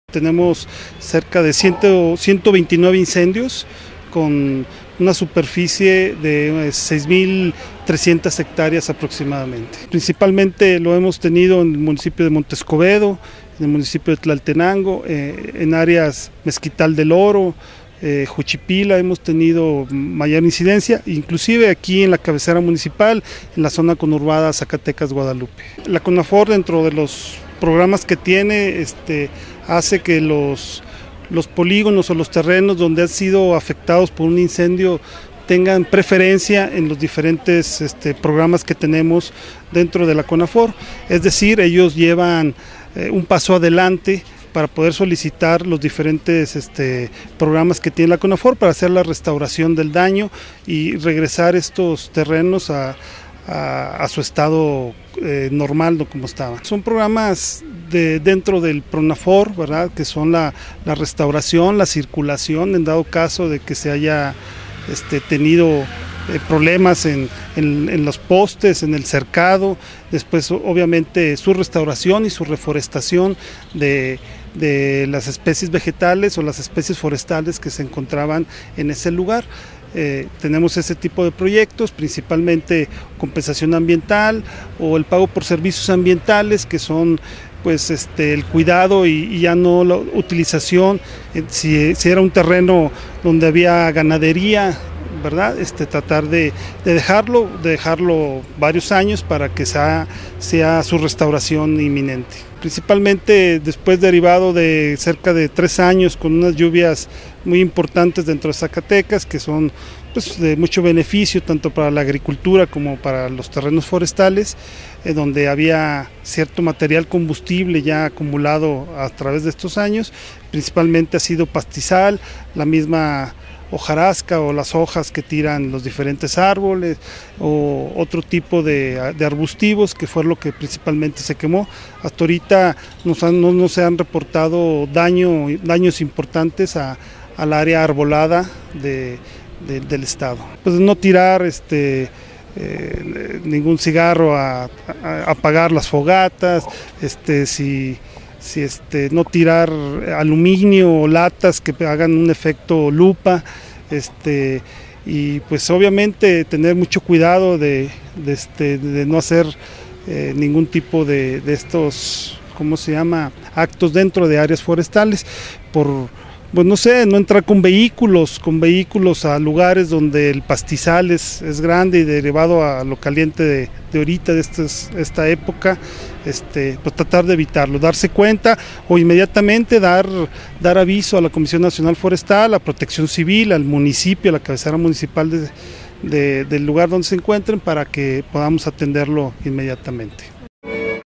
Tenemos cerca de 129 incendios con una superficie de 6.300 hectáreas aproximadamente. Principalmente lo hemos tenido en el municipio de Monte Escobedo, en el municipio de Tlaltenango, en áreas Mezquital del Oro, Juchipila hemos tenido mayor incidencia, inclusive aquí en la cabecera municipal, en la zona conurbada Zacatecas-Guadalupe. La CONAFOR, dentro de los programas que tiene, hace que los polígonos o los terrenos donde han sido afectados por un incendio tengan preferencia en los diferentes programas que tenemos dentro de la CONAFOR. Es decir, ellos llevan un paso adelante para poder solicitar los diferentes programas que tiene la CONAFOR para hacer la restauración del daño y regresar estos terrenos a su estado normal, como estaba. Son programas dentro del PRONAFOR, ¿verdad?, que son la restauración, la circulación, en dado caso de que se haya tenido problemas en los postes, en el cercado, después obviamente su restauración y su reforestación de las especies vegetales o las especies forestales que se encontraban en ese lugar. Tenemos ese tipo de proyectos, principalmente compensación ambiental o el pago por servicios ambientales, que son pues el cuidado y ya no la utilización, si era un terreno donde había ganadería, ¿verdad? Tratar de dejarlo varios años para que sea su restauración inminente. Principalmente después derivado de cerca de 3 años con unas lluvias muy importantes dentro de Zacatecas, que son pues de mucho beneficio tanto para la agricultura como para los terrenos forestales, donde había cierto material combustible ya acumulado a través de estos años. Principalmente ha sido pastizal, la misma hojarasca o las hojas que tiran los diferentes árboles o otro tipo de arbustivos, que fue lo que principalmente se quemó. Hasta ahorita no se han reportado daños importantes al área arbolada del estado. Pues no tirar ningún cigarro a apagar las fogatas, no tirar aluminio o latas que hagan un efecto lupa, y pues obviamente tener mucho cuidado de no hacer ningún tipo de estos, ¿cómo se llama?, actos dentro de áreas forestales, pues no sé, no entrar con vehículos a lugares donde el pastizal es grande y derivado a lo caliente de ahorita, de esta época, pues tratar de evitarlo, darse cuenta o inmediatamente dar aviso a la Comisión Nacional Forestal, a Protección Civil, al municipio, a la cabecera municipal del lugar donde se encuentren, para que podamos atenderlo inmediatamente.